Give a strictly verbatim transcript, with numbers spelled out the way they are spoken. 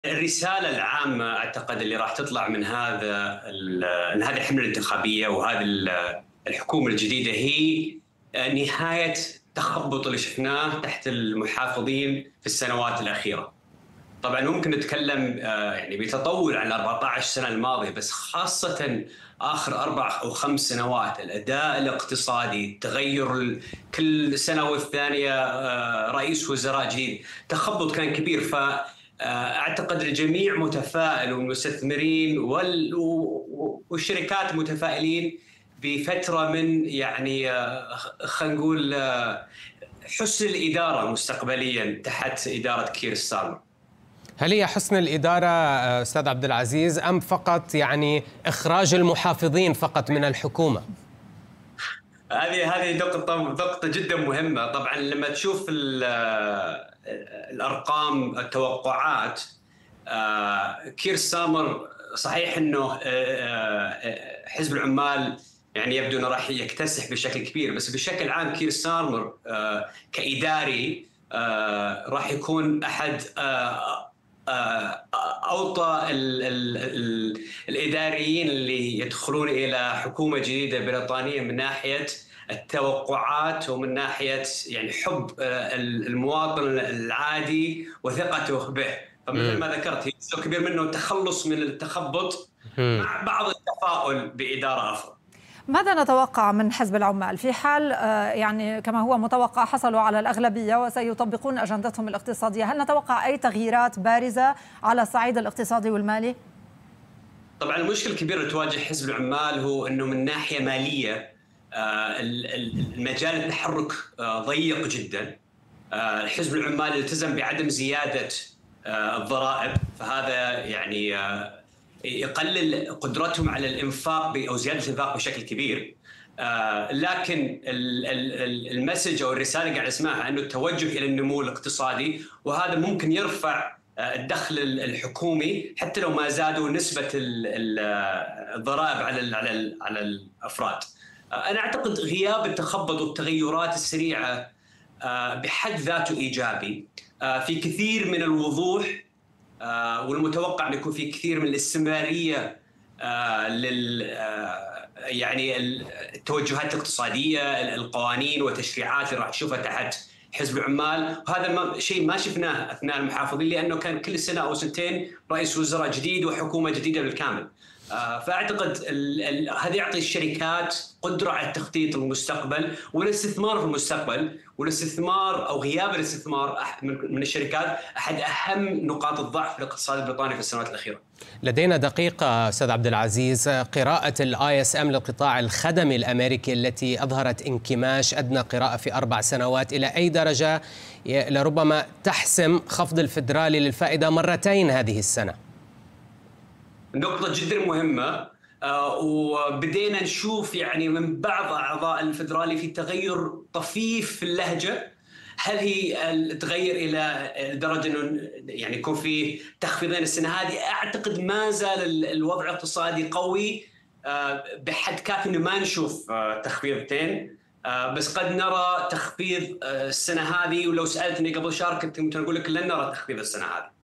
الرسالة العامة أعتقد اللي راح تطلع من هذا من هذه الحملة الانتخابية وهذه الحكومة الجديدة هي نهاية التخبط اللي شفناه تحت المحافظين في السنوات الأخيرة. طبعا ممكن نتكلم يعني بتطول عن أربعة عشر سنة الماضية، بس خاصة آخر أربع أو خمس سنوات الأداء الاقتصادي، تغير كل سنة والثانية رئيس وزراء جديد، تخبط كان كبير. فأعتقد الجميع متفائل والمستثمرين والشركات متفائلين بفترة من يعني خلينا نقول حسن الإدارة مستقبليا تحت إدارة كير ستارمر. هل هي حسن الإدارة أستاذ عبد العزيز أم فقط يعني إخراج المحافظين فقط من الحكومة؟ هذه هذه نقطة نقطة جدا مهمة. طبعا لما تشوف الأرقام التوقعات، كير ستارمر صحيح أنه حزب العمال يعني يبدو أنه راح يكتسح بشكل كبير، بس بشكل عام كير ستارمر كإداري راح يكون أحد أوطى ال ال ال الإداريين اللي يدخلون إلى حكومة جديدة بريطانية من ناحية التوقعات ومن ناحية يعني حب المواطن العادي وثقته به. فمثل ما ذكرت هي جزء كبير منه التخلص من التخبط مع بعض التفاؤل بإدارة أفضل. ماذا نتوقع من حزب العمال في حال يعني كما هو متوقع حصلوا على الأغلبية وسيطبقون أجندتهم الاقتصادية؟ هل نتوقع أي تغييرات بارزة على الصعيد الاقتصادي والمالي؟ طبعا المشكلة الكبيرة اللي تواجه حزب العمال هو أنه من ناحية مالية المجال التحرك ضيق جدا. حزب العمال التزم بعدم زيادة الضرائب، فهذا يعني يقلل قدرتهم على الانفاق او زياده الانفاق بشكل كبير. آه لكن المسج او الرساله قاعد اسمعها انه التوجه الى النمو الاقتصادي، وهذا ممكن يرفع الدخل الحكومي حتى لو ما زادوا نسبه الضرائب على على على الافراد. آه انا اعتقد غياب التخبط والتغيرات السريعه آه بحد ذاته ايجابي. آه في كثير من الوضوح، آه والمتوقع أن يكون في كثير من الاستمرارية آه لل آه يعني التوجهات الاقتصادية، القوانين والتشريعات اللي راح نشوفها تحت حزب العمال. وهذا شيء ما شفناه أثناء المحافظين، لأنه كان كل سنة أو سنتين رئيس وزراء جديد وحكومة جديدة بالكامل. آه فأعتقد هذا يعطي الشركات قدرة على التخطيط للمستقبل والاستثمار في المستقبل، والاستثمار أو غياب الاستثمار من الشركات أحد أهم نقاط الضعف في الاقتصاد البريطاني في السنوات الأخيرة. لدينا دقيقة أستاذ عبد العزيز، قراءة الاي اس ام للقطاع الخدمي الأمريكي التي أظهرت انكماش أدنى قراءة في أربع سنوات، إلى أي درجة لربما تحسم خفض الفدرالي للفائدة مرتين هذه السنة؟ نقطة جدا مهمة. آه وبدينا نشوف يعني من بعض أعضاء الفدرالي في تغير طفيف في اللهجة. هل هي تغير إلى درجة أنه يعني يكون في تخفيضين السنة هذه؟ أعتقد ما زال الوضع الاقتصادي قوي آه بحد كافي أنه ما نشوف آه تخفيضتين، آه بس قد نرى تخفيض آه السنة هذه. ولو سألتني قبل شهر كنت ممكن أقول لك لن نرى تخفيض السنة هذه.